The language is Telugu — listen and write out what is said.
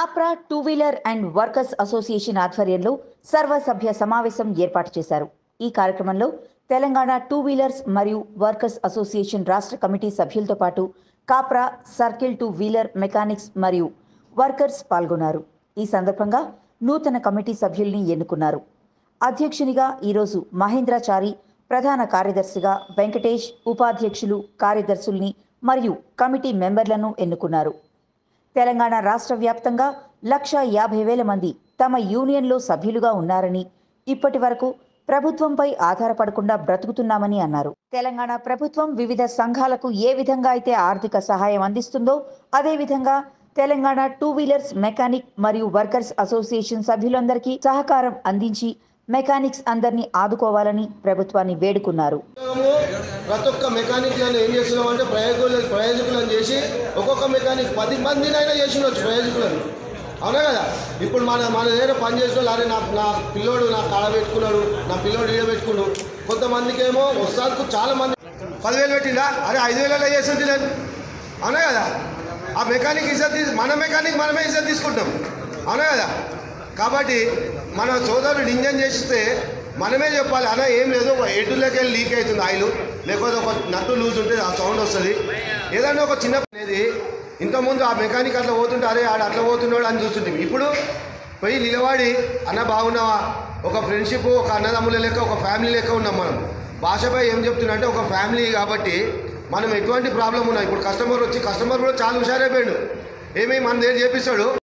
Kapra two wheeler and workers association ఆధ్వర్యంలో సర్వసభ్య సమావేశం ఏర్పాటు చేశారు. ఈ కార్యక్రమంలో తెలంగాణ టూ వీలర్స్ మరియు వర్కర్స్ అసోసియేషన్ రాష్ట్ర కమిటీ సభ్యులతో పాటు Kapra circle two wheeler mechanics మరియు వర్కర్స్ పాల్గొన్నారు. ఈ సందర్భంగా నూతన కమిటీ సభ్యుల్ని ఎన్నుకున్నారు. అధ్యక్షునిగా ఈరోజు మహేంద్రాచారి, ప్రధాన కార్యదర్శిగా వెంకటేష్, ఉపాధ్యక్షులు, కార్యదర్శుల్ని మరియు కమిటీ మెంబర్లను ఎన్నుకున్నారు. తెలంగాణ రాష్ట్ర వ్యాప్తంగా 1,50,000 మంది తమ యూనియన్లో సభ్యులుగా ఉన్నారని, ఇప్పటి వరకు ప్రభుత్వంపై ఆధారపడకుండా బ్రతుకుతున్నామని అన్నారు. తెలంగాణ ప్రభుత్వం వివిధ సంఘాలకు ఏ విధంగా అయితే ఆర్థిక సహాయం అందిస్తుందో అదేవిధంగా తెలంగాణ టూ వీలర్స్ మెకానిక్ మరియు వర్కర్స్ అసోసియేషన్ సభ్యులందరికీ సహకారం అందించి మెకానిక్స్ అందరినీ ఆదుకోవాలని ప్రభుత్వాన్ని వేడుకున్నారు. ప్రతి ఒక్క మెకానిక్లను ఏం చేస్తున్నామంటే ప్రయోజకులను చేసి ఒక్కొక్క మెకానిక్ 10 మందినైనా చేసినవచ్చు ప్రయోజకులను. అవునా కదా? ఇప్పుడు మన దగ్గర పనిచేసిన వాళ్ళు అరే నా పిల్లోడు నా కాడ పెట్టుకున్నాడు, నా పిల్లోడు ఈడ పెట్టుకున్నాడు. కొంతమందికి ఏమో వస్తాకు చాలా మంది 10,000 పెట్టిందా, అరే 5,000 చేస్తుంది లేదు. అవునా కదా? ఆ మెకానిక్ ఇజ్జత్ మన మెకానిక్ మనమే ఇజ్జత్ తీసుకుంటాం. అవునా కదా? కాబట్టి మన సోదరుడు ఇంజన్ చేస్తే మనమే చెప్పాలి, అలా ఏం లేదు, ఎడ్డులోకి వెళ్ళి లీక్ అవుతుంది ఆయిల్, లేకపోతే ఒక నట్టు లూజ్ ఉంటే ఆ సౌండ్ వస్తుంది. ఏదైనా ఒక చిన్న అనేది ఇంతకుముందు ఆ మెకానిక్ అట్లా పోతుంటే అరే ఆడు అట్లా పోతున్నాడు అని చూస్తుంటే, ఇప్పుడు పోయి నిలబడి అన్న బాగున్నావా, ఒక ఫ్రెండ్షిప్, ఒక అన్నదమ్ముల లెక్క, ఒక ఫ్యామిలీ లెక్క ఉన్నాం. మనం భాషపై ఏం చెప్తున్నా అంటే ఒక ఫ్యామిలీ కాబట్టి మనం ఎటువంటి ప్రాబ్లం ఉన్నాం. ఇప్పుడు కస్టమర్ కూడా చాలా హుషారైపోయాడు, ఏమీ మన దగ్గర చేపిస్తాడు.